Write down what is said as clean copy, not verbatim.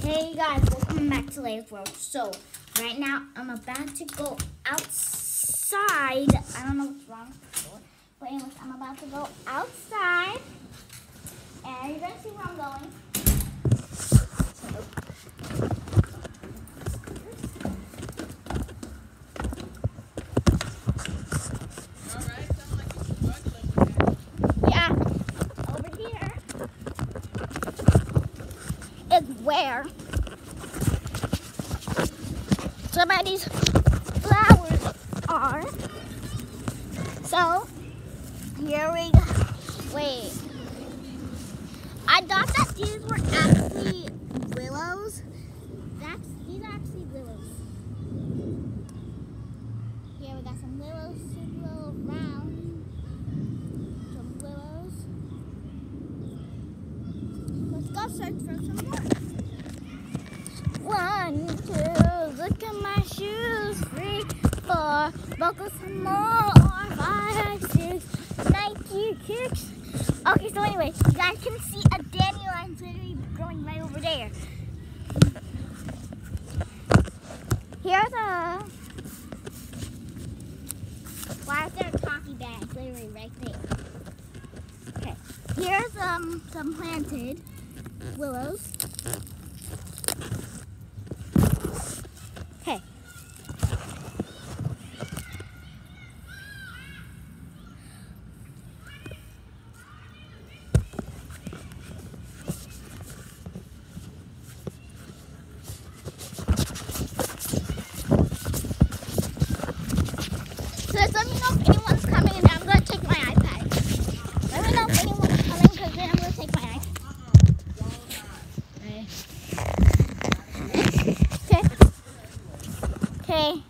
Hey guys, welcome back to Lay's World. So, right now I'm about to go outside. I don't know what's wrong with the door. But anyways, I'm about to go outside. And you're going to see where I'm going. Yeah, over here is where somebody's flowers are. So, here we go. Wait. I thought that these were actually willows. These are actually willows. Here we got some willows, super little round. Some willows. Let's go search for some more. 1, 2, look at my shoes. 3, 4, buckle some more. 5, 6, Nike kicks. Okay, so anyway, you guys can see a dandelion literally growing right over there. Here's a... Why is there a coffee bag literally right there? Okay, here's some planted willows. Okay. So let me know if anyone's coming and I'm going to take my iPad. Let me know if anyone's coming because then I'm going to take my iPad. Okay. Okay.